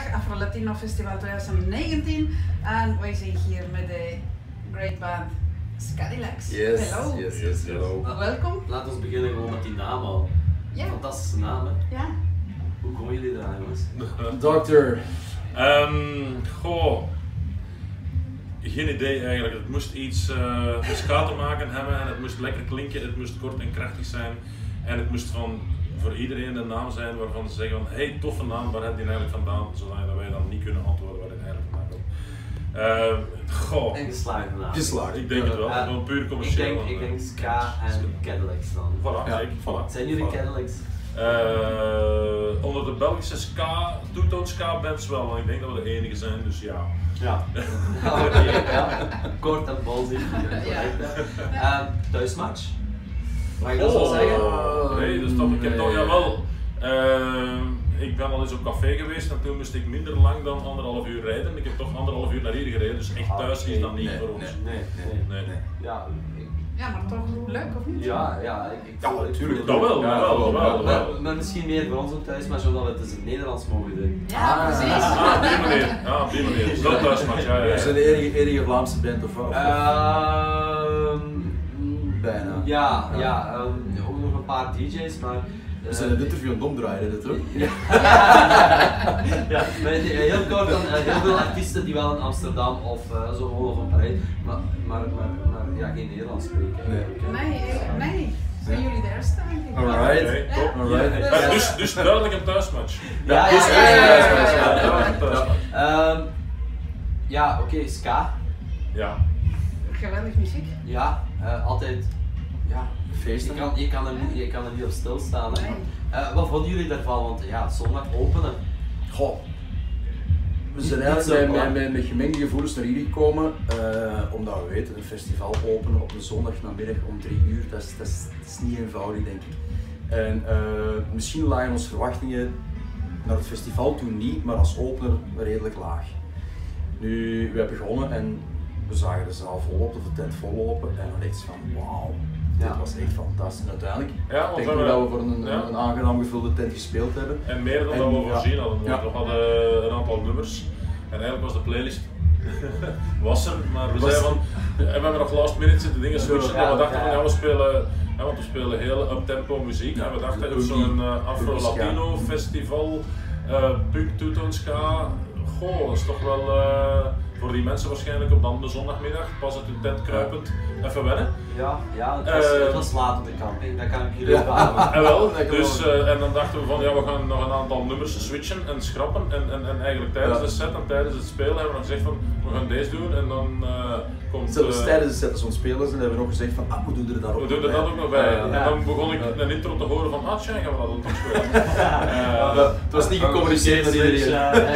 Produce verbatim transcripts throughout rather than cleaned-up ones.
Afro Latino Festival twintig negentien en wij zijn hier met de great band Scadilacs. Yes, Hello. yes, yes, hello. Welkom. Laten we beginnen gewoon met die naam al. Ja. Fantastische naam, hè? Ja. Hoe komen jullie eraan, jongens? Dokter. Um, goh, geen idee eigenlijk. Het moest iets uh, met ska te maken hebben en het moest lekker klinken, het moest kort en krachtig zijn en het moest van voor iedereen een naam zijn waarvan ze zeggen van hey, toffe naam, waar heb je die eigenlijk vandaan? Zodat wij dan niet kunnen antwoorden waar het eigenlijk vandaan komt. Uh, goh. En geslaagde naam. Geslaagd. Ik denk het wel, Uh, gewoon puur Ik commercieel. denk, ik denk ska en Cadillacs dan. Voilà, Ja, zeker. Voilà. Zijn jullie Voilà. Cadillacs? Uh, onder de Belgische ska, two-tone ska bands wel, en ik denk dat we de enige zijn, dus ja. Ja. Oké, okay, ja. Kort en balzig. Ja. Uh, thuismatch? Mag ik dat zo Oh, zeggen? nee, dus toch, ik heb Nee. toch, jawel. Uh, ik ben al eens op café geweest en toen moest ik minder lang dan anderhalf uur rijden. Ik heb toch anderhalf uur naar hier gereden, dus echt thuis is dat niet Nee, voor ons. nee. Nee, nee. Nee. Nee. Ja, ik, Ja, maar toch leuk of niet? ja, ja. Ik, ik Ja, voel- ik natuurlijk, voel- dat wel, Ja, dat wel, dat wel. wel, dat Maar, wel. maar misschien meer voor ons ook thuis, maar zodat we het dus in het Nederlands mogen doen. Ja, Ah. precies. Ah, op die manier, ja, op die manier. Zo thuismatch, ja, ja, We ja. zijn de enige, enige Vlaamse band of wat? Ehm, Bijna. Ja, ja, ehm, ook nog een paar D J's, maar. We zijn het interview aan het omdraaien, dit hoor. Ja, ja, maar heel kort dan, eh, heel veel artiesten die wel in Amsterdam of uh, zo of in Parijs, maar, maar, maar, maar ja, geen Nederlands spreken. Nee. Nee, eh, nee. Zijn jullie de eerste denk ik? Alright. Oké, top. Alright. Ja, dus, dus duidelijk een thuismatch. Ja, ja, dus- ja, ja, ja, ja, ja. Duidelijk een thuismatch. Ehm, ja, oké, ska. Ja. Geweldig muziek. Ja, uh, altijd. Ja, je Feesten. kan, je, kan er niet, je kan er niet op stilstaan. Hè. Nee. Uh, wat vonden jullie daarvan? Want ja, zondag openen. Goh. We zijn Niet eigenlijk zo met, plan. met, met, met gemengde gevoelens naar hier gekomen, uh, omdat we weten, een festival openen op een zondagnamiddag om drie uur, dat is, dat is, dat is niet eenvoudig denk ik. En uh, misschien lagen onze verwachtingen naar het festival toen niet, maar als opener redelijk laag. Nu, we hebben begonnen en we zagen de zaal volop, of de tent vollopen en dan echt van wauw, dit Ja. was echt fantastisch. En uiteindelijk Ja, want denk we ik hebben- dat we voor een, ja. een aangenaam gevulde tent gespeeld hebben. En meer dan En, dat we ja. voorzien hadden, want Ja. we hadden een aantal nummers en eigenlijk was de playlist was er, maar we Was- zeiden van, en we hebben nog last minute zitten dingen switchen, Ja, en we dachten ja, van ja. ja we spelen, ja, want we spelen heel up-tempo muziek Ja, en we dachten de het is boogie, zo'n uh, Afro-Latino boogie ska. festival, uh, punk, two-tone ska, goh dat is toch wel uh, voor die mensen waarschijnlijk op dan de zondagmiddag, pas uit hun tent kruipend, even wennen. Ja, ja het, was, Eh, het was laat op de camping, dat kan ik jullie Ja. beamen. En wel, Dat dus, geloof ik. uh, en dan dachten we van ja, we gaan nog een aantal nummers switchen en schrappen en, en, en eigenlijk tijdens Ja. de set en tijdens het spelen hebben we nog gezegd van we gaan deze doen en dan uh, komt... Zelfs uh, tijdens de set als we spelen zijn, hebben we nog gezegd van ah, we doen er daar ook we doen er bij. dat ook nog bij. Ja, ja. En dan begon ik Ja. een intro te horen van ah tja, gaan we dat dan toch spelen. Ja, Uh, het was niet gecommuniceerd met iedereen.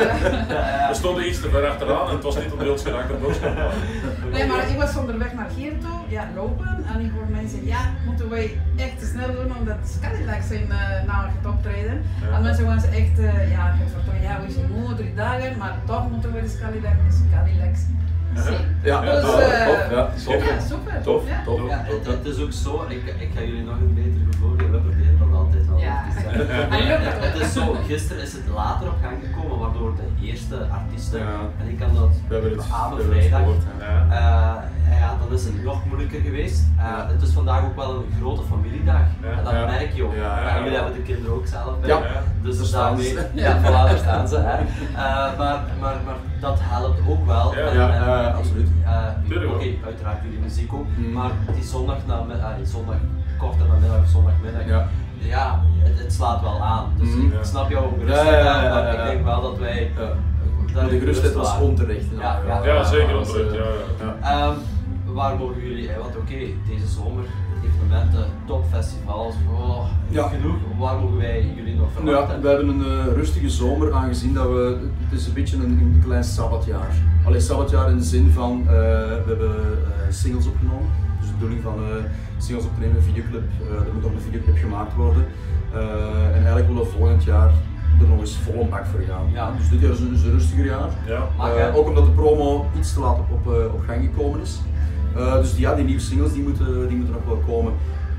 we stonden iets te ver achteraan en het was niet op beeld geraakt de boodschap. Nee, maar ik was onderweg naar hier toe, ja, lopen, en ik hoor mensen, ja, moeten wij echt te snel doen omdat Scadilacs zijn uh, nou gaat optreden. Ja. En mensen waren echt, uh, ja, ik van, ja, we zijn moe, drie dagen, maar toch moeten we de Scadilacs, Scadilacs zien. Ja, Dus, top, uh, top, ja, top. Ja, super. Tof, Ja. tof. Ja, het, het is ook zo, ik, ik ga jullie nog een beter gevoel geven, we proberen dat altijd wel. Ja. te zeggen. En lukt het, het het is zo, gisteren is het later op gang gekomen, waardoor de eerste artiesten, Ja. en ik kan dat We hebben het, we avond hebben het vrijdag, gehoord. Ja. Uh, ja, dan is het nog moeilijker geweest. Uh, Ja. Het is vandaag ook wel een grote familiedag. Ja. En dat Ja. merk je ook. Ja, Ja, ja. jullie hebben de kinderen ook zelf bij. Ja. Dus Daar staan daarmee, ze. ja, voilà, daar staan ze. Hè. Uh, maar, maar, maar dat helpt ook wel. Ja, En- ja, en- ja, absoluut. Uh, Tuurlijk Oké, wel. uiteraard jullie muziek ook. Mm. Maar die zondag, na, uh, die zondag kort en namiddag of zondagmiddag. Ja. Ja, het, het slaat wel aan. Dus Mm. ik Ja. snap jouw Ja, gerustheid, ja, ja, ja, maar ja. ik denk wel dat wij. Ja. dat Maar de gerustheid was waren. onterecht. Ja, ja. Ja, zeker was, onterecht, eh, ja, ja. ja. Um, waar mogen jullie, eh, want oké, deze zomer, evenementen, topfestivals, oh, Ja. genoeg. Waar mogen wij jullie nog verwachten? Ja, we hebben een uh, rustige zomer aangezien dat we, het is een beetje een, een klein sabbatjaar. Alleen sabbatjaar in de zin van, uh, we hebben uh, singles opgenomen. Dus de bedoeling van uh, singles op te nemen, een videoclip, uh, er moet nog een videoclip gemaakt worden. Uh, en eigenlijk willen we volgend jaar er nog eens vol een bak voor gaan. Ja. Dus dit jaar is een, is een rustiger jaar. Ja. Maar Uh, jij- ook omdat de promo iets te laat op, op, uh, op gang gekomen is. Uh, dus die, ja, die nieuwe singles die moeten, die moeten nog wel komen.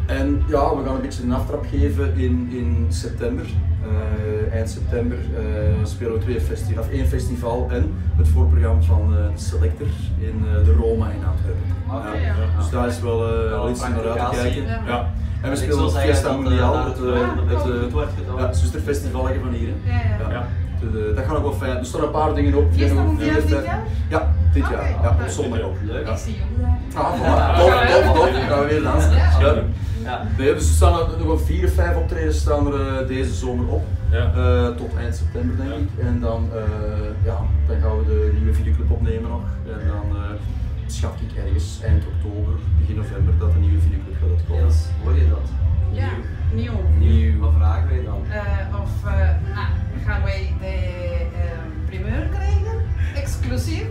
En ja, we gaan een beetje een aftrap geven in, in september. Uh, eind september uh, spelen we twee festi of één festival en het voorprogramma van uh, de Selector in uh, de Roma in Antwerpen. Okay, ja. ja. Dus daar is wel, uh, wel iets om naar uit te kijken. Ja. Ja. En we spelen het Fiesta Mundial, het, uh, het, uh, het ja, zusterfestival van hier. Ja, ja. Ja. De, dat gaat ook wel fijn. Er staan een paar dingen op. Fiesta Mundial dit jaar? Ja, dit jaar. Okay. Ja, op zondag ook. Leuk. Ik zie jullie. Ah, voilà. Tof, tof, tof. Dan gaan we weer dansen. Ja. Ja. Nee, dus er staan er nog wel vier of vijf optredens staan er uh, deze zomer op. Ja. Uh, tot eind september denk Ja. ik. En dan, uh, ja, dan gaan we de nieuwe videoclip opnemen nog. En dan uh, schat ik ergens eind oktober, begin november dat de nieuwe videoclip gaat uitkomen. Niels, hoor je dat? Ja, nieuw. Nieuw. Wat vragen wij dan? Uh, of uh, nou, gaan wij de uh, primeur krijgen? Exclusief?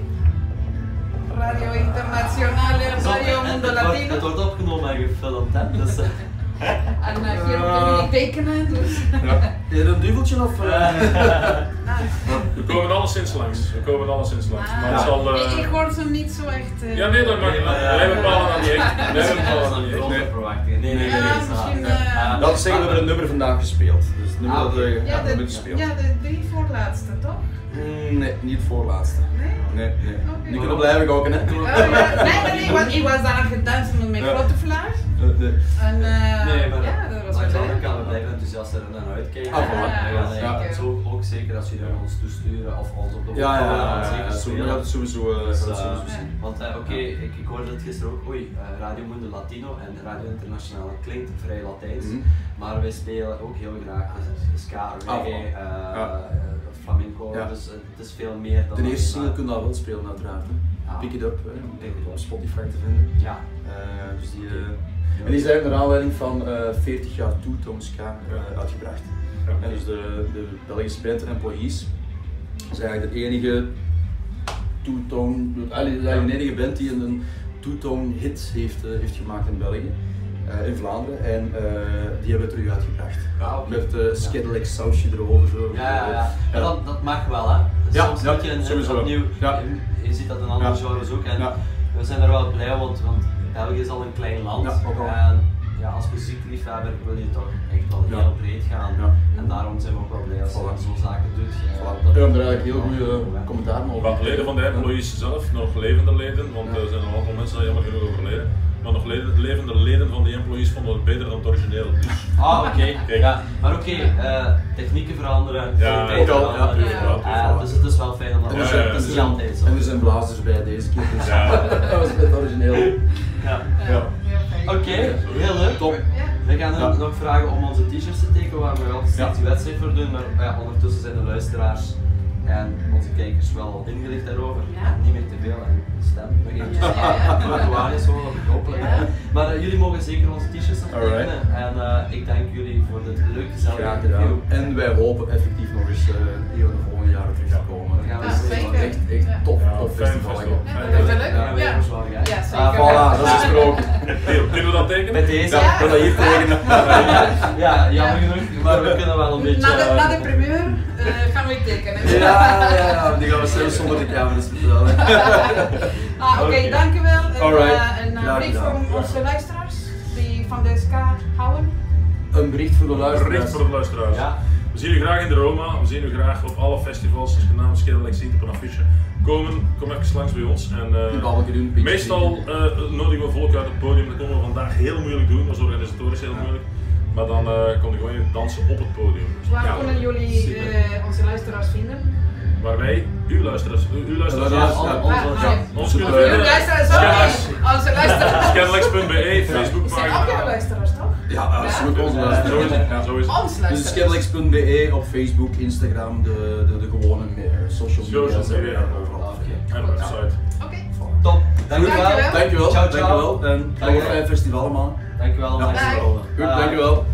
Radio Internationale, Radio Mundo Het wordt, Latino. het wordt opgenomen en gefilmd, hè? Dus, uh, En uh, hier kunnen jullie tekenen, dus. Ja. Is er een duveltje of? Uh? Ah. We komen alleszins langs. We komen alleszins langs. Ah. Maar het zal, uh... ik, ik hoor ze niet zo echt. Uh... Ja, nee, dat mag niet. Wij bepalen dat niet echt. Wij bepalen dat niet echt. grote verwachtingen. Nee, nee, nee. Ja, nee, misschien, nee. uh, Dat zeggen we hebben een nummer vandaag gespeeld. Dus het nummer Ah, dat we oké. ja, ja, hebben de, gespeeld. ja, de drie voorlaatste, toch? Mm, nee, niet het voorlaatste. Nee? Nee, nee. Oké. Die kunnen blijven koken, hè? Oh, ja. Nee, nee, nee, want ik was daar gedanst met mijn Ja. grote vlaag. Uh, nee. En uh, Nee, maar ja, dat was maar wel dan leuk. kan we blijven enthousiast er naar uitkijken. Ah, voilà. En we gaan Ja, eigenlijk zeker. zo ook zeker als jullie ons toesturen of ons op de Ja, ja, voorkant ja, ja, zeker ja, zo spelen. gaat het sowieso, uh, Dus, gaat het uh, sowieso zien. Want uh, oké, okay, ik, ik hoorde het gisteren ook, oei, uh, Radio Mundo Latino en Radio Internationale klinkt vrij Latijns, Mhm. maar wij spelen ook heel graag uh, ska, reggae, Ah, uh, ja. uh, flamenco, Ja. dus uh, het is veel meer dan De eerste alleen single maar- kun je al wel spelen uiteraard. Hè. Ah. Pick It Up, hè. Pick It Up. Op Spotify te vinden. Ja. Uh, dus die, uh, en die zijn naar aanleiding van uh, veertig jaar Two-Tone Ska uh, uitgebracht. Ja. En dus de, de Belgische band Employees zijn eigenlijk de enige two-tone, eigenlijk de enige band die een two-tone hit heeft, uh, heeft gemaakt in België, uh, in Vlaanderen. En uh, die hebben we terug uitgebracht. Ah, oké. Met uh, Skedelijk sausje erover. Zo. Ja, ja, ja. Ja. ja dat, dat mag wel, hè. Dus Ja, soms ja, moet je een, sowieso. opnieuw, Ja. je, je ziet dat in andere Ja. genres ook en Ja. we zijn er wel blij, want, want België is al een klein land Ja, ook al. en ja, als muziekliefhebber wil je toch echt wel Ja. heel breed gaan Ja. en daarom zijn we ook wel blij als Voilà. je zo'n zaken doet. Ja, Voilà. dat- We hebben er eigenlijk heel goede uh, commentaar over. Wat leden van de employees zelf, nog levende leden, want Ja. er zijn een aantal mensen die jammer genoeg overleden. Maar nog leden, levende leden van die employees vonden het beter dan het origineel. Dus Ah, oké. Kijk. Ja. Maar oké, eh, technieken veranderen, Ja, tijd ook al, veranderen. ja, ja, Eh, voilà. dus het is wel fijn om dat En te er Ja, zijn, ja, dat en is er niet zijn, altijd zo. en er zijn blazers bij deze keer. Dus Ja. dat was het origineel. Ja. Ja, heel fijn. Oké, heel leuk. Top. Ja. We gaan Ja. nog vragen om onze t-shirts te tekenen waar we altijd steeds Ja. die wedstrijd voor doen, maar ja, ondertussen zijn de luisteraars en onze kijkers wel ingelicht daarover. Ja. En niet meer te veel en de stem nog Ja, eventjes. ja, ja. Actuarisch is wel hopelijk. Ja. Maar uh, jullie mogen zeker onze t-shirts nog Alright. tekenen en uh, ik dank jullie voor dit leuke gezellige Graag interview. gedaan. En wij hopen effectief nog eens uh, een van de volgende jaren terug te komen. Dan gaan we Ja, eens zeker. even- Echt, echt Ja. top, Ja, top fijn festival. festival. Ja, Fijn dat is festival. leuk. Ja, Ja. weer zorgen, hè. Ja, Ah, zeker. voilà, dat is gesproken. Deal, kunnen we dat tekenen? Met deze. Ja, ik wil dat hier tekenen. Ja, jammer genoeg, maar we kunnen wel een beetje. Na de, na de uh, primeur uh, gaan we tekenen. Ja, ja, ja, die gaan we zelfs zonder de camera's vertellen. Ah, Oké, Oké. dank u wel. En, Alright. uh, een uh, Graag brief gedaan. voor onze luisteraars die van de ska houden. Een bericht voor de luisteraars. Bericht voor de luisteraars. Ja. We zien u graag in de Roma, we zien u graag op alle festivals, als je naam Skedelijk ziet op een affiche. Komen, kom even langs bij ons. En, uh, Een balkje doen, pietje meestal uh, nodigen we volk uit het podium, dat komen we vandaag heel moeilijk doen, dat is organisatorisch heel moeilijk. Maar dan uh, kom je gewoon even dansen op het podium. Dus, Waar ja, kunnen jullie super. uh, onze luisteraars vinden? waar wij, uw luisteraars, uw luisteraars, Ja, Ja, ja, al- ja. al- Ah, al- ah, ja. ja. ons kunnen Super. Uw vinden. luisteraars ook? Onze luisteraars. Skedelijks punt be, Ze zijn ook jouw Facebookpagina. luisteraars, toch? Ja, absoluut onze Zo is luisteraars. het. Ja, zo is het. Ons Dus luisteraars. skedelijks punt be op Facebook, Instagram, de, de, de gewone uh, social media. Social zijn we media. overal. Oké. En de website. Oké. Top, dankjewel. Dankjewel. Dankjewel, Ciao, ciao. dankjewel. En nog een Dankjewel. fijn festival man. Dankjewel om Ja. langs te komen. Goed, Bye. dankjewel.